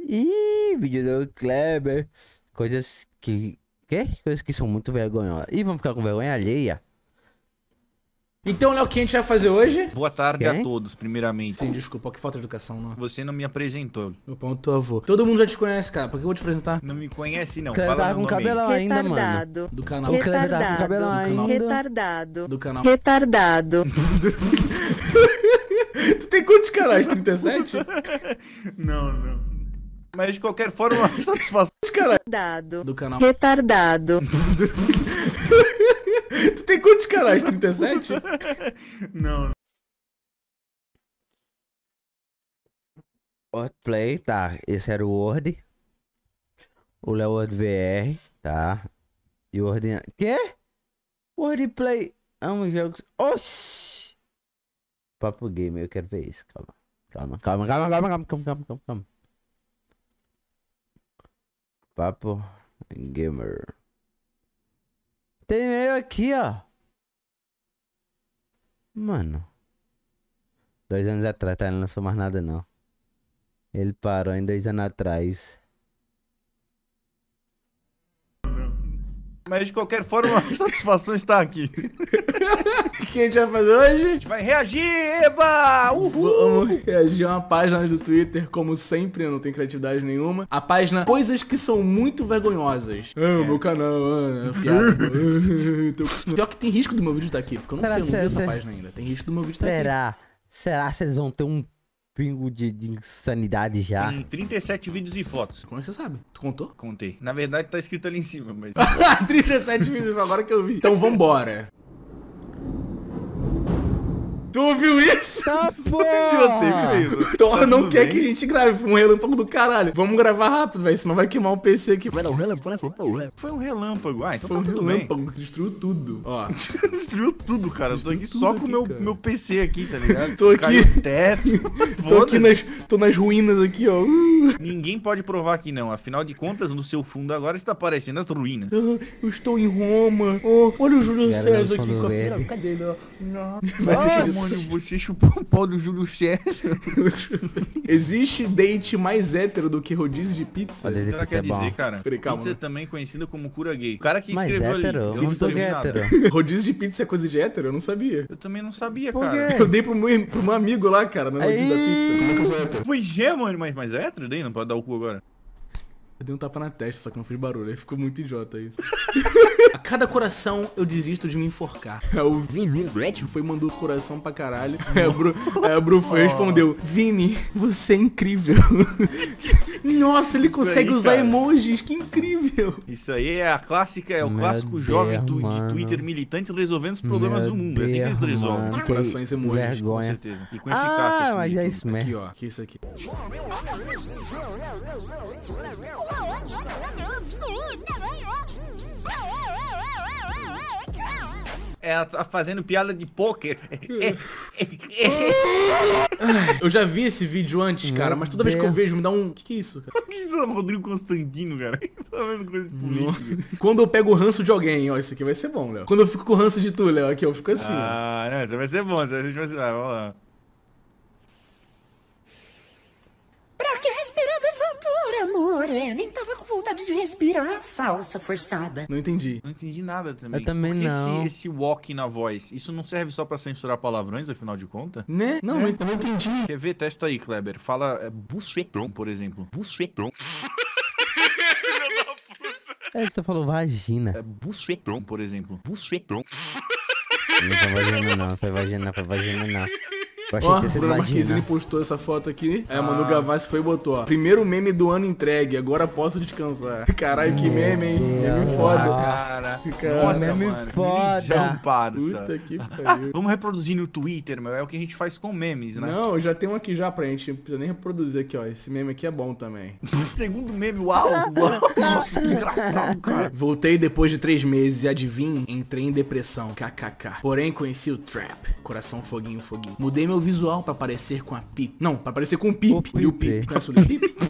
Ih, vídeo do Kleber. Coisas que... Quê? Coisas que são muito vergonhosas. Ih, vamos ficar com vergonha alheia. Então, Léo, o que a gente vai fazer hoje? Boa tarde Quem? a todos, primeiramente. Sim, desculpa, que falta de educação, não. Você não me apresentou. Meu pão do teu avô. Todo mundo já te conhece, cara. Por que eu vou te apresentar? Não me conhece, não. Kleber Fala tava meu com nome aí. cabelão ainda, mano. Retardado. Do canal. O Kleber tava com cabelão ainda. Retardado. Do canal. Retardado. Tu tem quantos canais? 37? Não. Mas de qualquer forma, uma satisfação. Retardado. Do canal. Retardado. Tu tem quantos canais? 37? Não. Wordplay, tá. Esse era o Word. O Léo Word VR, tá. E o Word... Quê? Wordplay. Amo jogos. Oxi! Papo Gamer, eu quero ver isso. Calma. Papo Gamer. Tem e-mail aqui, ó. Mano. 2 anos atrás, tá? Ele não lançou mais nada, não. Ele parou em 2 anos atrás. Mas de qualquer forma, a satisfação está aqui. O que a gente vai fazer hoje? A gente vai reagir, eba! Uhul! Vamos reagir a uma página do Twitter, como sempre, não tem criatividade nenhuma. A página Coisas que são muito vergonhosas. O meu canal, piada. Pior que tem risco do meu vídeo estar aqui, porque eu não sei, eu não vi essa página ainda. Tem risco do meu vídeo estar aqui. Será que vocês vão ter um pingo de insanidade já? Tem 37 vídeos e fotos. Como é que você sabe? Tu contou? Contei. Na verdade, tá escrito ali em cima, mas... 37 vídeos, agora que eu vi. Então vambora. Tu ouviu isso? Tá porra! Tiroteio, Thor não quer que a gente grave, foi um relâmpago do caralho. Vamos gravar rápido, velho, senão vai queimar o PC aqui. Foi um relâmpago. Ah, então Foi um tá tudo bem. relâmpago que destruiu tudo. Ó, Destruiu tudo, cara. Eu tô aqui Destruiu só tudo com o aqui, cara. meu PC aqui, tá ligado? Tô aqui. Caiu o teto. tô aqui Foda-se. tô nas ruínas aqui, ó. Ninguém pode provar que não. Afinal de contas, no seu fundo agora está aparecendo as ruínas. Eu estou em Roma. Oh, olha o Júlio Galera, César no aqui fundo com a verde. Cadê ele, ó? Não. Mano, você chupou o pau do Júlio César. Existe date mais hétero do que rodízio de pizza? Rodízio de Ela pizza quer é bom. dizer, cara, Peraí, calma, pizza é né? também conhecida como cura gay. O cara que Mas escreveu hétero? ali. Eu Eu não não sou escrevi nada. hétero. Rodízio de pizza é coisa de hétero? Eu não sabia. Eu também não sabia, Por cara. quê? Eu dei pro meu amigo lá, cara, na rodízio da pizza. Como é que eu sou hétero? Pois é, mano, mas é hétero daí? Não pode dar o cu agora. Eu dei um tapa na testa, só que não fiz barulho. Aí ficou muito idiota isso. A cada coração eu desisto de me enforcar. O Vini foi e mandou coração pra caralho. Aí a Bru foi e respondeu: Vini, você é incrível. Nossa, ele consegue aí, usar cara. emojis, que incrível. Isso aí é a clássica, é o Meu clássico Deus, jovem de mano. Twitter militante resolvendo os problemas Meu do mundo. É assim que eles Deus, resolvem. mano, Corações que emojis, com Com vergonha. certeza. E com eficácia. Ah, mas de é tudo. isso mesmo. Aqui, ó, que isso aqui. É, ela tá fazendo piada de pôquer. Eu já vi esse vídeo antes, cara, mas toda vez que eu Deus. vejo me dá um... Que é isso, cara? O que isso é o Rodrigo Constantino, cara? Tá vendo coisa de política? Quando eu pego o ranço de alguém, ó, isso aqui vai ser bom, Léo. Quando eu fico com o ranço de tu, Léo, aqui eu fico assim, ó. Ah, não, isso vai ser bom. Isso vai ser... Vamos lá. Pra que respirar dessa altura, morena? Nem tava com vontade de respirar. Falsa, forçada. Não entendi. Não entendi nada também. Eu também Porque não. Esse walk na voz, isso não serve só pra censurar palavrões, afinal de contas? Né? Não, eu não entendi. Quer ver? Testa aí, Kleber. Fala bucetão, por exemplo. Bucetão. É, você falou vagina. É bucetão, por exemplo. Bucetão. Não foi vagina não, foi vagina não. Eu achei Ó, que ia ser Bruno Marquezine vagina. postou essa foto aqui. Aí a Manu Gavassi foi e botou, ó. Primeiro meme do ano entregue, agora posso descansar. Caralho, que meme, hein? Meme Deus. foda. Cara, Cara, nossa, meme mano. foda. Memezão, parça. Puta que pariu. Vamos reproduzir no Twitter, meu. É o que a gente faz com memes, né? Não, eu já tenho um aqui já pra gente. Não precisa nem reproduzir aqui, ó. Esse meme aqui é bom também. Segundo meme, uau, uau. Nossa, que engraçado, cara. Voltei depois de 3 meses e adivinha, entrei em depressão, kkk. Porém conheci o Trap, coração foguinho, foguinho. Mudei meu visual pra parecer com a Pip. Não, pra parecer com o Pip. O E o Pipe. Pip. Conhece o Lil Peep?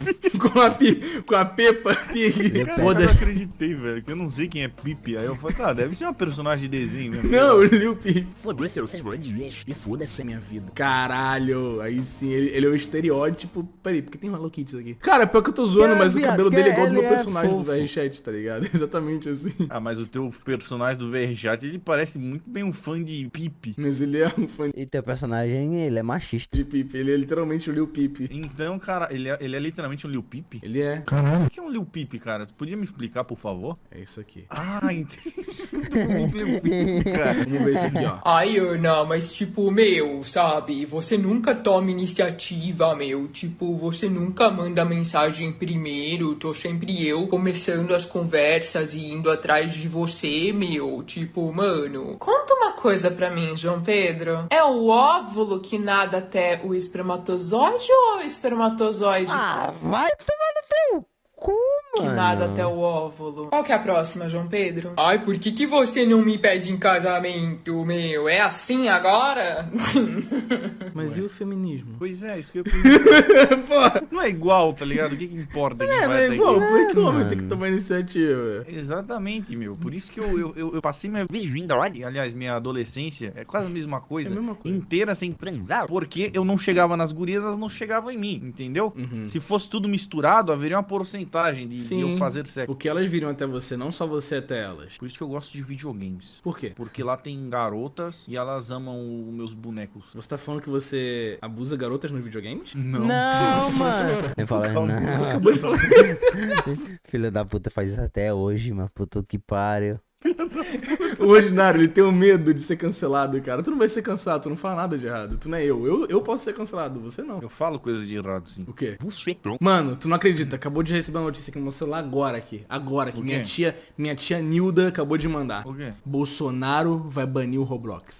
com a Peppa Pig. Cara, eu não acreditei, velho, que eu não sei quem é Pipe. Aí eu falei, tá, deve ser uma personagem de desenho mesmo. Não, o Lil Peep. Foda-se, vocês vão de e foda-se a minha vida. Caralho, aí sim, ele é o estereótipo. Peraí, porque tem uma Hello Kitty aqui. Cara, pior que eu tô zoando, mas o cabelo dele é igual do meu personagem do VRChat, tá ligado? Exatamente assim. Ah, mas o teu personagem do VRChat, ele parece muito bem um fã de Pipe. Mas ele é um fã E teu personagem, ele é machista. de Peep, ele é literalmente o Lil Peep. Então, cara, ele é literalmente um Lil Peep? Ele é. O que é um Lil Peep, cara? Tu podia me explicar, por favor? É isso aqui. Ah, entendi. Muito Lil Peep, cara. Vamos ver esse aqui, ó. Ai, Ana, mas tipo, meu, sabe? Você nunca toma iniciativa, meu. Tipo, você nunca manda mensagem primeiro. Tô sempre eu começando as conversas e indo atrás de você, meu. Tipo, mano. Conta uma coisa pra mim, João Pedro. É o óvulo que nada até o espermatozoide ou o espermatozoide Ah, vai tomar no seu cu, que mano. nada até o óvulo? Qual que é a próxima, João Pedro? Ai, por que você não me pede em casamento, meu? É assim agora? Mas e o feminismo? Pois é, isso que eu perguntar. Não é igual, tá ligado? O que importa? Quem Não faz é igual, aqui? por que o homem mano. tem que tomar iniciativa? Exatamente, meu. Por isso que eu passei minha virgindade, aliás, minha adolescência, é quase a mesma coisa, É a mesma coisa. inteira sem transar, porque eu não chegava nas gurias, elas não chegavam em mim, entendeu? Se fosse tudo misturado, haveria uma porcentagem de eu fazer sexo. O que elas viram até você, não só você até elas. Por isso que eu gosto de videogames. Por quê? Porque lá tem garotas e elas amam os meus bonecos. Você tá falando que você abusa garotas nos videogames? Não. Não, você fala mano. assim, Ele fala, Calma, não. Acabou de falar. Filho da puta faz isso até hoje, mano. Puta que pariu. O ordinário, ele tem um medo de ser cancelado, cara. Tu não vai ser cancelado, tu não fala nada de errado. Tu não é eu. Eu posso ser cancelado, você não. Eu falo coisas de errado, sim. O quê? Mano, tu não acredita. Acabou de receber uma notícia aqui no meu celular agora aqui. Agora aqui. O quê? Minha tia Nilda acabou de mandar. O quê? Bolsonaro vai banir o Roblox.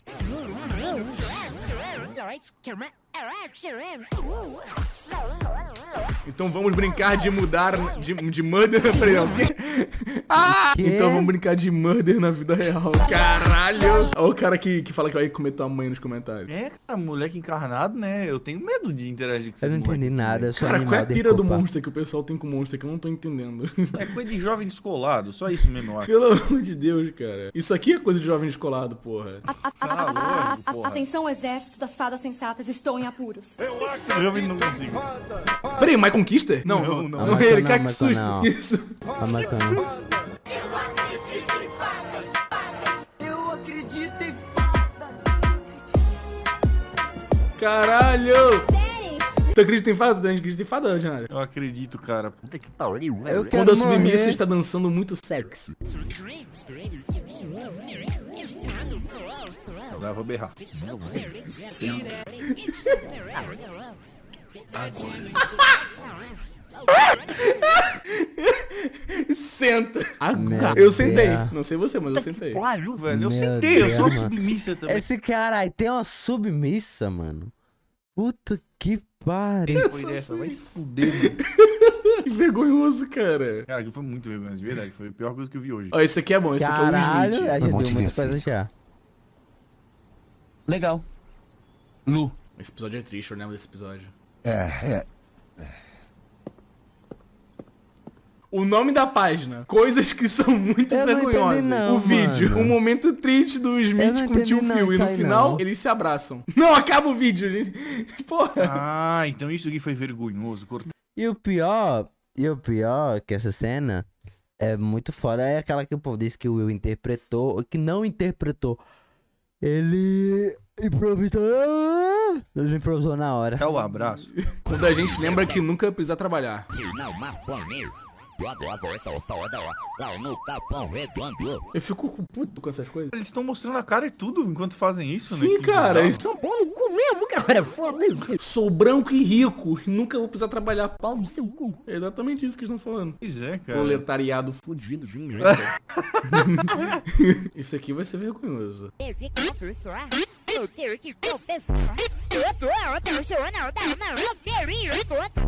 Então vamos brincar de mudar de murder. Peraí, não. Ah! Quê? Então vamos brincar de murder na vida real. Caralho! Olha o cara que fala que vai comer tua mãe nos comentários. É, cara, moleque encarnado, né? Eu tenho medo de interagir com Eu esses não entendi moleques, nada, né? eu sou Cara, qual é animal a de pira do culpa. monstro que o pessoal tem com o monstro que eu não tô entendendo? É coisa de jovem descolado, só isso mesmo, eu acho. Pelo amor de Deus, cara. Isso aqui é coisa de jovem descolado, porra. Ah, lógico, porra. Atenção, exército das fadas sensatas, estou em apuros. Esse jovem não consigo. Peraí, My Conquista? Não, Não, não, não. ele, Não, cara, que mas susto. não. Isso. Ah, mas não. Caralho! Tu acredita em fada? Tu acredita em fada, Janara? Eu acredito, cara. Puta que Eu Quando quero a submissa morrer. está dançando muito sexy. Agora eu vou berrar. Senta. Meu Eu sentei. Deus. Não sei você, mas eu sentei. Velho, eu Meu sentei, eu Deus, sou mano. submissa também. Esse cara aí tem uma submissa, mano. Puta que pariu. Quem foi dessa? Vai se fuder, mano. Que vergonhoso, cara. Cara, que foi muito vergonhoso, de verdade. Foi a pior coisa que eu vi hoje. Ó, esse aqui é bom. Esse aqui é o Will Caralho, Smith. a gente deu muito pra deixar. Legal. Lu. Esse episódio é triste, eu lembro desse episódio. É. O nome da página. Coisas que são muito Eu não vergonhosas. entendi não, o vídeo. mano. Um momento triste do Eu Smith não com o tio entendi não, Phil. E isso no aí final, não. eles se abraçam. Não, acaba o vídeo. gente. Porra. Ah, então isso aqui foi vergonhoso. E o pior que essa cena é muito foda. É aquela que o povo disse que o Will interpretou, que não interpretou. Ele improvisou. Ele improvisou na hora. Dá o abraço. Quando a gente lembra que nunca precisa trabalhar. Eu fico puto com essas coisas. Eles estão mostrando a cara e tudo enquanto fazem isso, né? Sim, Que cara. bizarro. Eles são pau no cu mesmo, cara. Foda-se. Sou branco e rico. Nunca vou precisar trabalhar. Pau no seu cu. É exatamente isso que eles estão falando. Pois é, cara. Proletariado fudido de merda. Isso aqui vai ser vergonhoso.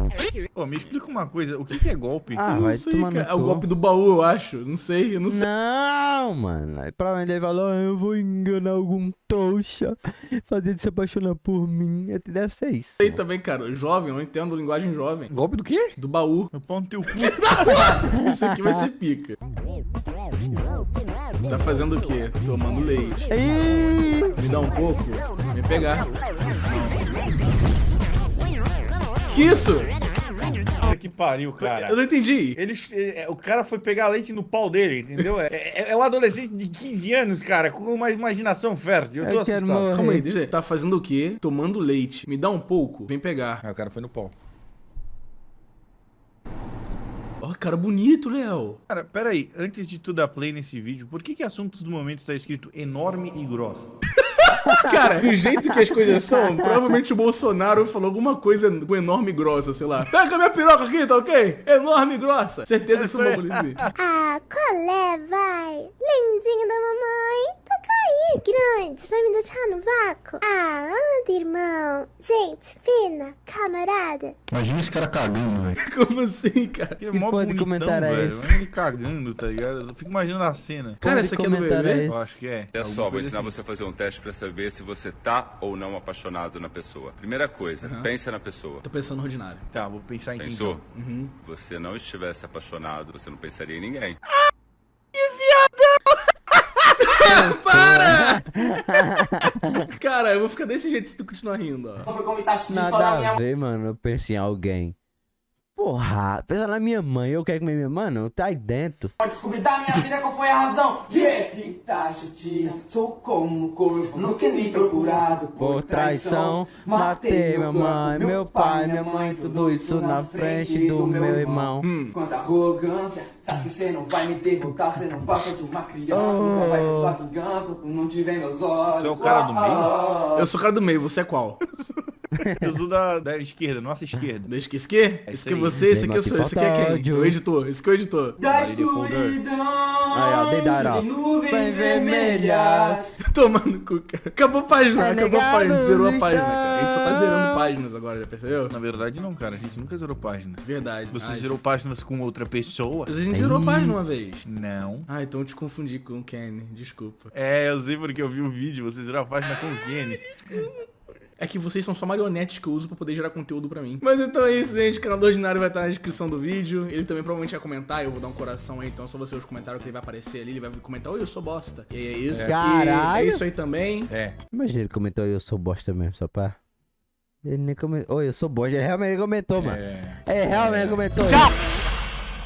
Ô, me explica uma coisa, o que é golpe? Ah, Não vai sei, tomar no cara. É o cu. golpe do baú, eu acho. Não sei, eu não sei. Não, mano. Aí provavelmente ele falou, eu vou enganar algum trouxa, fazer ele se apaixonar por mim. Deve ser isso. Sei também, cara. Jovem, eu não entendo linguagem jovem. Golpe do quê? Do baú. Meu pau no teu cu. Isso aqui vai ser pica. Tá fazendo o quê? Tomando leite. Ih, Me dá um pouco? Vem pegar. Que isso? Puta que pariu, cara. Eu não entendi. O cara foi pegar leite no pau dele, entendeu? É um adolescente de 15 anos, cara, com uma imaginação fértil. Eu tô Eu quero assustado. morrer. Calma aí, deixa aí. Tá fazendo o quê? Tomando leite. Me dá um pouco? Vem pegar. Ah, o cara foi no pau. Ó, cara bonito, Léo. Cara, pera aí, antes de tu dar play nesse vídeo, por que assuntos do momento tá escrito enorme e grosso? Cara, do jeito que as coisas são, provavelmente o Bolsonaro falou alguma coisa com enorme e grossa, sei lá. Pega a minha piroca aqui, tá ok? Enorme e grossa. Certeza que foi um bagulho assim. Ah, qual é, vai? Lindinho da mamãe, toca aí, grande, vai me deixar no vácuo? Ah, anda, irmão. Gente, fina, camarada. Imagina esse cara cagando, velho. Como assim, cara? Que Que porra de comentário é esse? Ele cagando, tá ligado? Eu fico imaginando a cena. Cara, de essa aqui é do comentário bebê? é esse? Eu acho que é. É Alguma só, vou coisa ensinar assim. você a fazer um teste pra saber se você tá ou não apaixonado na pessoa. Primeira coisa, pensa na pessoa. Tô pensando no ordinário. Tá, vou pensar em quem Pensou? então. Se você não estivesse apaixonado, você não pensaria em ninguém. Para! Cara, eu vou ficar desse jeito se tu continuar rindo, ó. nada a ver, mano. Eu penso em alguém. Porra, pensa na minha mãe. Eu quero comer minha mano. Tá aí dentro. Descobrir da minha vida qual foi a razão. Que taxa, tia, sou como corpo, nunca me procurado. Por traição, matei minha mãe, meu pai, minha mãe, tudo isso na frente do meu irmão. Quanta arrogância, sabe que você não vai me derrotar, você não passa de uma criança. Não vai ter sua vingança, tu não te vê meus olhos. Tu é o cara do meio? Eu sou o cara do meio, você é qual? Eu sou da esquerda, nossa esquerda. Da esquerda? Esse aqui é você, esse aqui eu sou. Esse aqui é quem? O editor. Esse aqui é o editor. Da Marília Polder. escuridão, Aí, ó, deitaram, ó. de nuvens vermelhas. Tomando cu, cara. Acabou a página, Tá acabou a página, ligado, zerou a os página, cara. A gente só tá stars. zerando páginas agora, já percebeu? Na verdade não, cara, a gente nunca zerou página. Verdade. Você Ai, zerou páginas com outra pessoa? Mas a gente zerou a página uma vez. Não. Ah, então eu te confundi com o Kenny, desculpa. É, eu sei porque eu vi o vídeo, você zerou a página com o Kenny. É que vocês são só marionetes que eu uso pra poder gerar conteúdo pra mim. Mas então é isso, gente. O canal do Ordinário vai estar na descrição do vídeo. Ele também provavelmente vai comentar. Eu vou dar um coração aí. Então é só você ver os comentários que ele vai aparecer ali. Ele vai comentar, oi, eu sou bosta. E aí é isso. Caralho. E é isso aí também. É. Imagina ele comentou eu sou bosta mesmo, só pra... Ele nem comentou. Oi, eu sou bosta. Ele realmente comentou, mano. É, realmente comentou. Tchau!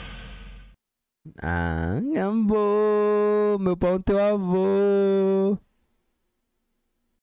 Ah, amor, meu pau no teu avô.